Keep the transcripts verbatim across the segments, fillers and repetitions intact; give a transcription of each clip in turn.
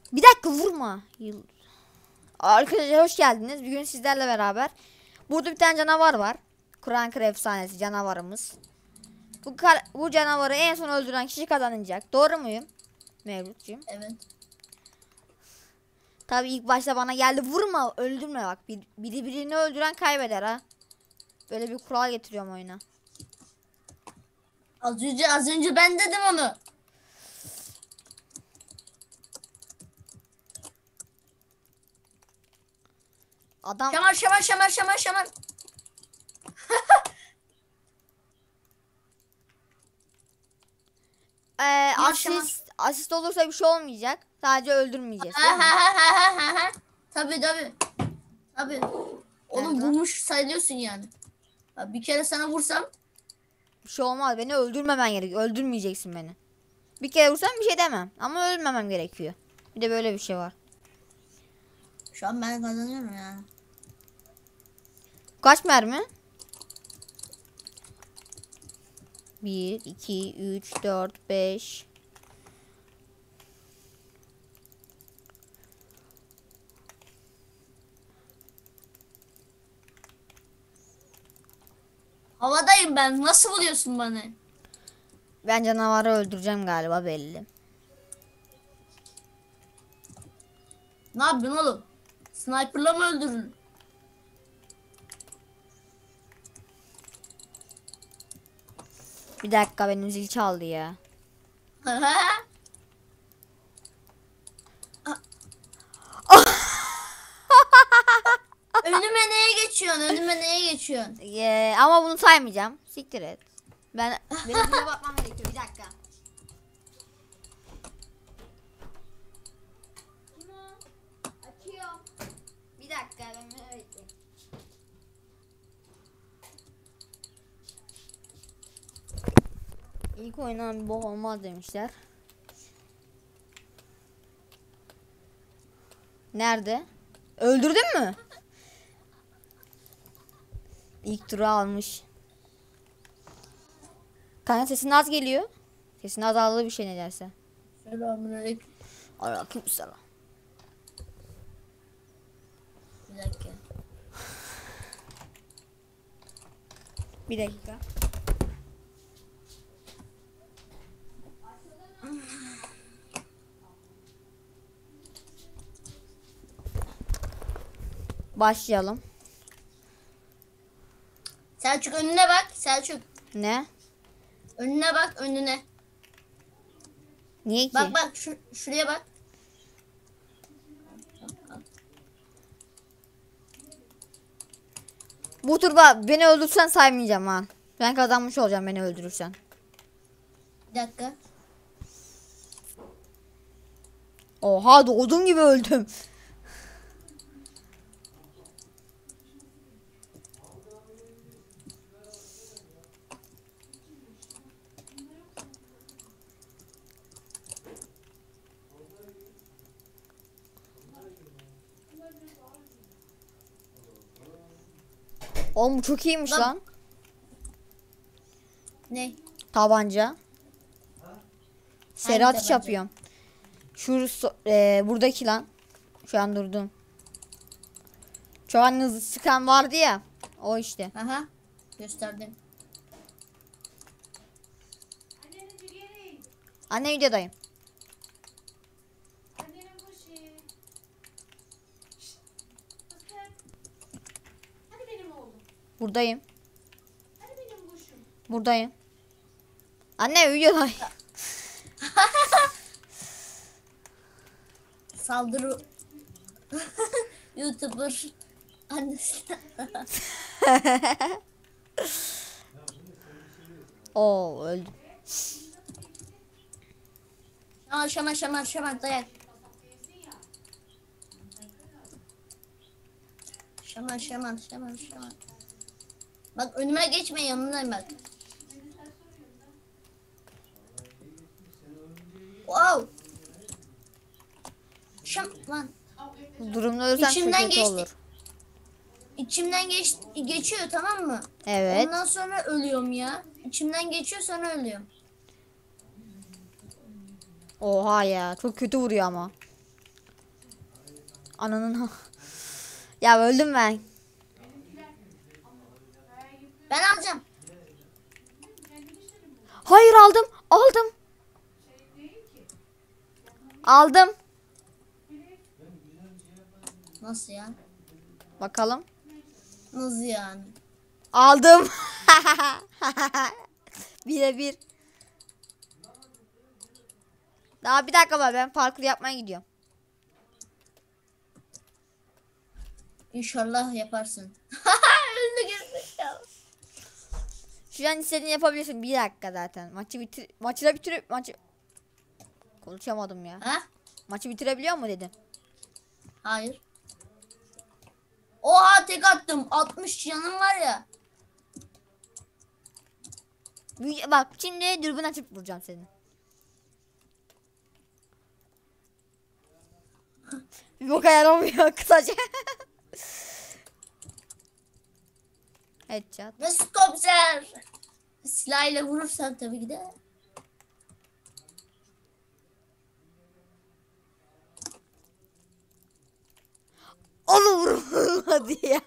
Bir dakika vurma. Yıl- Arkadaşlar hoş geldiniz. Bugün sizlerle beraber burada bir tane canavar var. Kur'an Kır efsanesi canavarımız. Bu kar bu canavarı en son öldüren kişi kazanacak. Doğru muyum Mevlütçüğüm? Evet. Tabii ilk başta bana geldi vurma öldürme bak. Bir, biri birini öldüren kaybeder ha. Böyle bir kural getiriyorum oyuna. Az önce az önce ben dedim onu. Adam Şamar şamar şamar şamar şamar. Ee, Yaşama. asist asist olursa bir şey olmayacak. Sadece öldürmeyeceğiz. Ha Değil mi? ha ha ha ha ha. Tabii tabii. Tabii. Oğlum Nerede? vurmuş sayılıyorsun yani. Ya bir kere sana vursam Bir şey olmaz. Beni öldürmemen gerekiyor. Öldürmeyeceksin beni. Bir kere vursam bir şey demem. Ama ölmemem gerekiyor. Bir de böyle bir şey var. şu an ben kazanıyorum yani. Kaç mermi? bir, iki, üç, dört, beş. Havadayım ben. Nasıl vuruyorsun bana? Ben canavarı öldüreceğim galiba belli. Ne yapıyorsun oğlum? Sniper'la mı öldürün? Bir dakika benim zil çaldı ya. Önüme neye geçiyorsun? Önüme neye geçiyorsun? Ee, ama bunu saymayacağım. Siktir et. Ben benim buna bakmam gerekiyor. Bir dakika. Kim o? Açıyorum. Bir dakika ben bunu bekleyin. İlk oynanan bir bok olmaz demişler. Nerede? Öldürdün mü? İlk turu almış. Kanka sesin az geliyor. Sesin azaldığı bir şey nedense. Selamünaleyküm. Aleykümselam. Bir dakika. Bir dakika. Başlayalım. Selçuk önüne bak. Selçuk Ne? önüne bak önüne. Niye ki? Bak bak şu, şuraya bak. Bu turda beni öldürsen saymayacağım ha. Ben kazanmış olacağım beni öldürürsen. Bir dakika. Oha doğduğum gibi öldüm. Oğlum bu çok iyiymiş Lan. lan. Ne? Tabanca. Seri atış tabanca? yapıyorum. Şu so- e, buradaki lan. Şu an durdum. Şu an hızlı sıkan vardı ya. O işte. Aha. Gösterdim. Anne videodayım. Buradayım. Buradayım. Anne videodayım. Saldırı. YouTuber. Annesi. Oo öldüm. Şamar şamar şamar şamar dayak. Şamar şamar şamar şamar. Bak önüme geçme yanındayım bak. Wow. Şam lan. Bu durumda ölürsem çok İçimden kötü geçti. olur. İçimden geç, geçiyor tamam mı? Evet. Ondan sonra ölüyorum ya. İçimden geçiyor sonra ölüyorum. Oha ya çok kötü vuruyor ama. Ananın. Ya öldüm ben. Ben alacağım. Hayır aldım. Aldım. Aldım. Nasıl ya? Bakalım. Nasıl yani? Aldım. Bire bir. Daha bir dakika var, ben parkur yapmaya gidiyorum. İnşallah yaparsın. Öldü gerizekalı. Şu an istediğini yapabilirsin. Bir dakika zaten. Maçı bitir maçı da bitirip maçı konuşamadım ya. Ha? Maçı bitirebiliyor mu dedim. Hayır. Oha tek attım. altmış canım var ya. Bir- Bak şimdi dürbün açıp vuracağım seni. Bir boka yaramıyor kısaca. Headshot. Mesut komiser. Silahıyla vurursan tabii ki de. Onu vurmadı ya.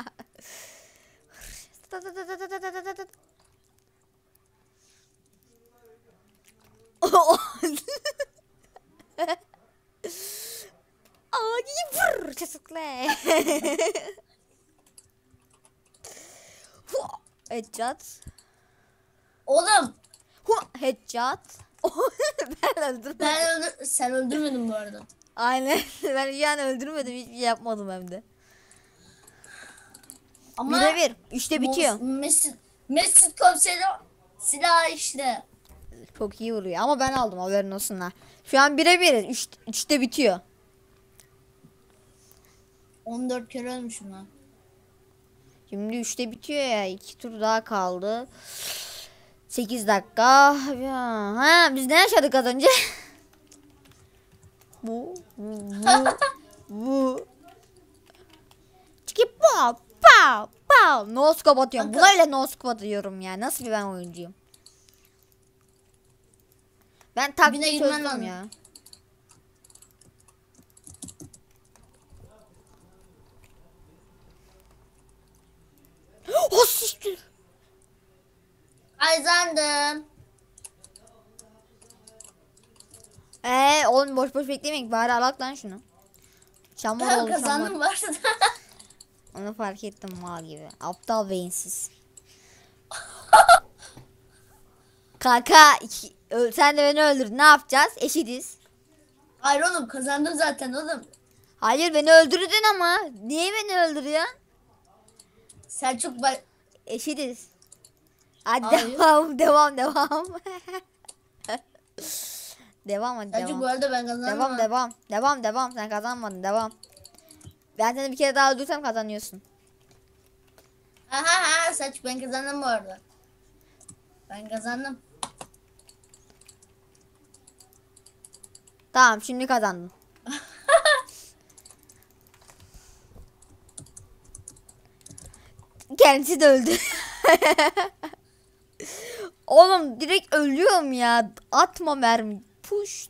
Aa, vur çocuklar. Headshot. Oğlum Hu, headshot. Ben öldürmedim. ben öldür sen öldürmedin bu arada. Aynen. Ben yani öldürmedim. Hiçbir şey yapmadım hem de. Ama Bire bir. Üçte bitiyor. Mos- Mesut, Mesut komiserin silahı işte. Çok iyi vuruyor. Ama ben aldım, haberin olsun ha. Şu an bire bir. Üç, üçte bitiyor. on dört kere ölmüşüm lan. Şimdi üçte bitiyor ya. İki tur daha kaldı. Sekiz dakika. Ya, ha, biz ne yaşadık az önce? bu. Bu. Bu. bu. Çıkıp pow pow pow. No scope atıyorum. Kanka. Buna öyle no scope atıyorum ya. Nasıl bir ben oyuncuyum? Ben taktik Dibine girmen çözdüm lazım. ya. Oh siktir. Kazandım. Eee oğlum boş boş beklemeyin. Bari alak lan şunu. Çamur Ben oldu çamur. kazandım bu arada. Onu fark ettim mal gibi. Aptal beyinsiz. Kanka iki, ö- sen de beni öldürdün. Ne yapacağız? Eşitiz. Hayır oğlum kazandım zaten oğlum. Hayır beni öldürdün ama. Niye beni öldürüyorsun? Selçuk bak. Eşitiz. Hadi Hayır. devam devam devam. devam hadi Selçuk devam. bu arada ben kazandım. Devam ha. devam. Devam devam. Sen kazanmadın devam. Ben seni bir kere daha öldürsem kazanıyorsun. Aha ha Selçuk ben kazandım bu arada. Ben kazandım. Tamam şimdi kazandın. Kendisi de öldü. Oğlum direkt ölüyorum ya. Atma mermi. Puşt.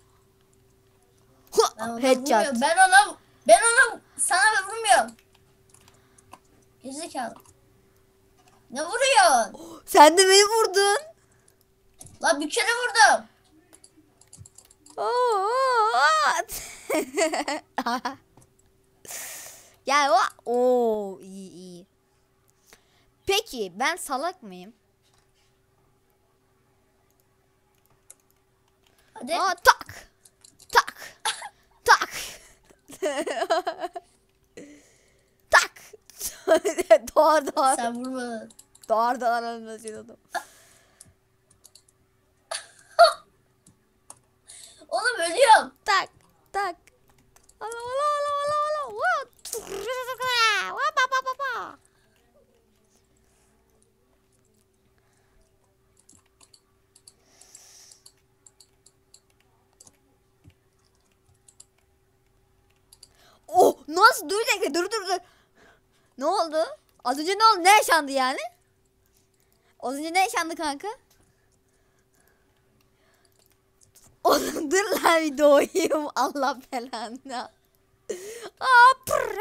Ben ona Headshot. vurmuyorum. Ben ona ben ona sana vurmuyorum. Gerizekalı. Ne vuruyorsun? Sen de beni vurdun. La bir kere vurdum. Oo. Gel o. Oo iyi iyi. Peki ben salak mıyım? Hadi. Aa tak. Tak. Tak. tak. doğar doğar. Sen vurma. Doğar doğar ölmesin adam. Oğlum ölüyorum. Tak. Tak. Ala ala ala ala ala. What? Wa pa pa pa pa. Oh nasıl dur bir dakika dur dur dur. Ne oldu? Az önce ne oldu? Ne yaşandı yani? Az önce ne yaşandı kanka? Oğlum dur lan bir doğayım. Allah belanı. Aa, pır.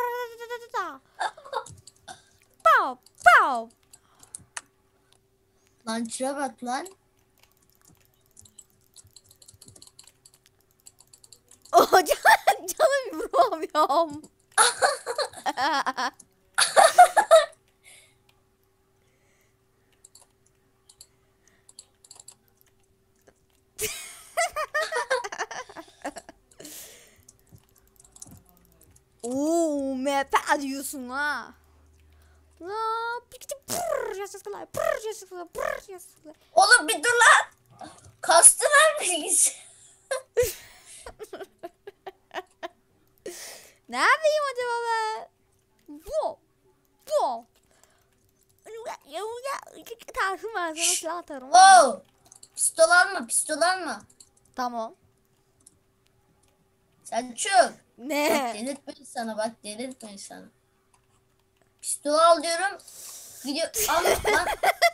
Pow, pow. Lan şuna bak lan. Oh, can, canım vuramıyorum. Oo, M P diyorsun ha. La, pikti pır yasaklar, pır yasaklar, pır yasaklar. Oğlum bir dur lan. Kastılar bilgisayar. Neredeyim acaba ben? Bu, bu. Tarhım ben sana silah atarım. Oo. Pistol alma, pistol alma. Tamam. Selçuk. Bak Ne? delirtmeyin sana, bak delirtmeyin sana. Pistol al diyorum. Gidiyor. Al lan.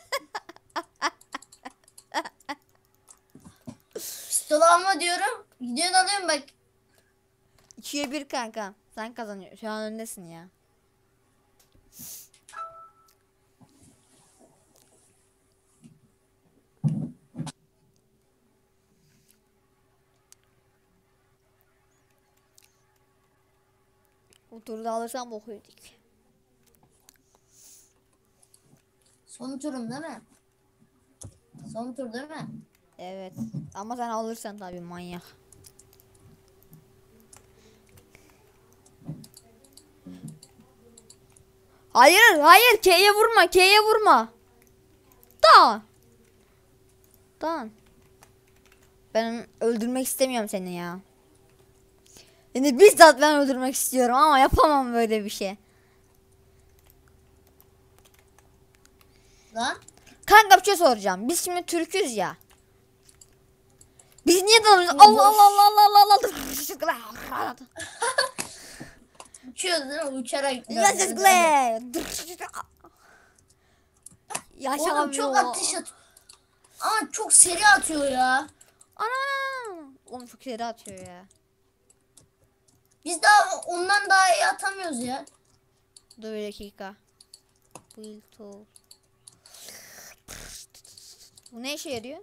Pistol alma diyorum. Gidiyorsun alıyorum bak. ikiye bir kanka. Sen kazanıyorsun. Şu an öndesin ya. Bu turu da alırsam bok yedik. Son turum değil mi? Son tur değil mi? Evet. Ama sen alırsan tabii manyak. Hayır, hayır. K'ye vurma, K'ye vurma. Da. Dan. Ben öldürmek istemiyorum seni ya. Yani bizzat ben öldürmek istiyorum ama yapamam böyle bir şey. Lan. Kanka bir şey soracağım. Biz şimdi Türk'üz ya. Biz niye dalıyoruz? Şimdi Allah boş. Allah Allah Allah Allah Allah. Uçuyoruz değil mi? Uçarak Yes, gidiyoruz. glad. Oğlum çok Yaşamıyor. ateş atıyor. Ama çok seri atıyor ya. Ana. Oğlum çok seri atıyor ya. Biz daha ondan daha iyi atamıyoruz ya. Dur bir dakika. Build tool. Bu ne işe yarıyor?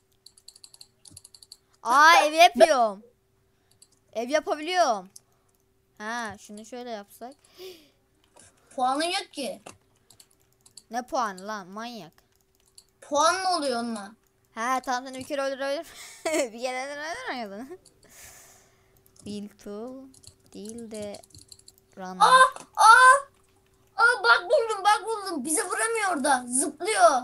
Aa, ev yapıyorum. Ev yapabiliyorum. Ha, şunu şöyle yapsak. Puanın yok ki. Ne puanı lan, manyak. Puan ne oluyor onunla? Ha tamam, seni bir kere öldürebilir. Bir kere öldüremiyordun. Build tool değil de run. Aa, aa, aa bak buldum, bak buldum. Bizi vuramıyor da. Zıplıyor.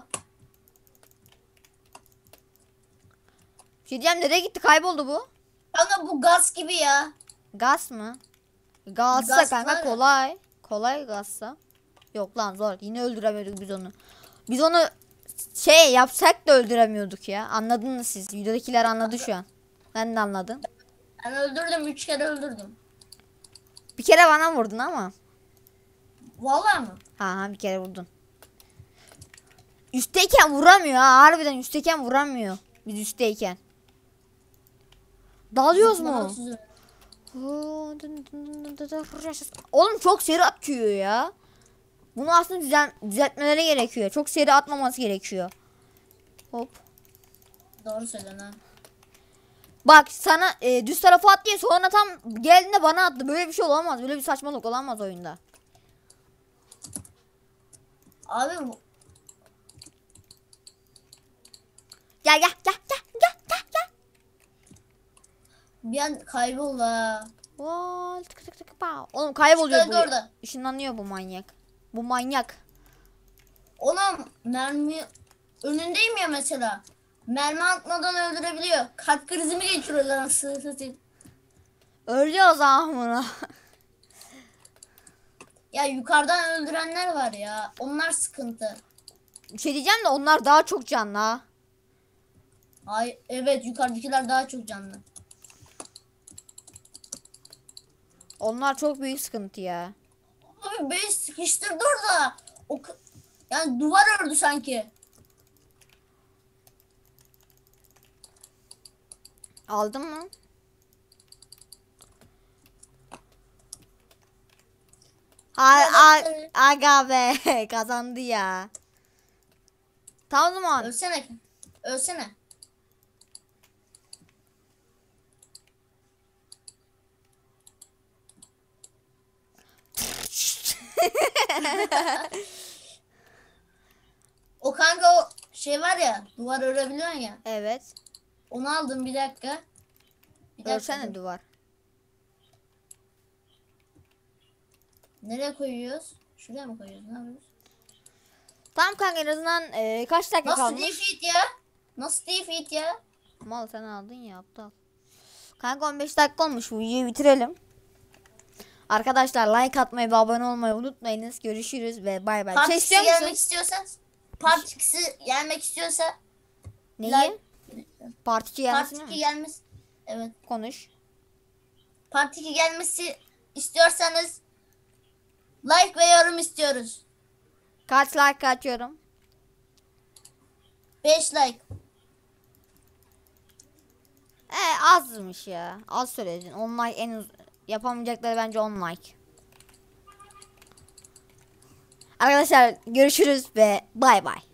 Bir şey diyeceğim, nereye gitti, kayboldu bu? Kanka bu gaz gibi ya. Gaz mı? Gazsa Gaz kanka var ya. kolay. Kolay gazsa. Yok lan, zor. Yine öldüremiyorduk biz onu. Biz onu şey yapsak da öldüremiyorduk ya. Anladınız siz. Videodakiler anladı şu an. Ben de anladım. Ben öldürdüm. Üç kere öldürdüm. Bir kere bana vurdun ama. Vallahi mı? Ha ha, bir kere vurdun. Üstteyken vuramıyor ha. Harbiden üstteyken vuramıyor. Biz üstteyken. Dalıyoruz mu? Zıplamak Oğlum çok seri atıyor ya. Bunu aslında düzen, düzeltmeleri gerekiyor. Çok seri atmaması gerekiyor. Hop. Doğru söylüyorsun ha. Bak sana e, düz tarafa at diye sonra tam geldiğinde bana attı. Böyle bir şey olamaz. Böyle bir saçmalık olamaz oyunda. Abi bu- Gel gel gel gel gel gel gel. bir an kayboldu ha. Vay, tık tık tık pa. Oğlum kayboluyor Çıktı bu. orada. Işınlanıyor bu manyak. Bu manyak. Ona mermi önündeyim ya mesela. Mermi atmadan öldürebiliyor. Kalp krizi mi geçiriyor lan anasını satayım. Ölüyoruz ahmına. Ya yukarıdan öldürenler var ya. Onlar sıkıntı. Bir şey diyeceğim de onlar daha çok canlı ha. Ay evet, yukarıdakiler daha çok canlı. Onlar çok büyük sıkıntı ya. Abi beni sıkıştırdı orada. O k- yani duvar ördü sanki. Aldın mı? A- a- aga be kazandı ya. Tamam o zaman. Ölsene. Ölsene. O kanka o şey var ya, duvar örebiliyorsun ya. Evet. Onu aldım, bir dakika. Bir dakika. Ölsene dur. duvar. Nereye koyuyoruz? Şuraya mı koyuyoruz? Ne yapıyoruz? Tamam kanka en azından e, kaç dakika Nasıl kalmış? defeat ya? Nasıl defeat ya? Mal sen aldın ya aptal. Kanka on beş dakika olmuş, bu videoyu bitirelim. Arkadaşlar like atmayı ve abone olmayı unutmayınız. Görüşürüz ve bay bay. Bir Part şey ikisi istiyor gelmek musun? istiyorsan, Part ikisi gelmek istiyorsa, Neyi? like- Part iki Part gelmesini iki mi? gelmesi, evet. Konuş. Part iki gelmesi istiyorsanız like ve yorum istiyoruz. Kaç like atıyorum? beş like. E azmış ya. Az söyledin. on like en uz yapamayacakları bence on like. Arkadaşlar görüşürüz ve bay bay.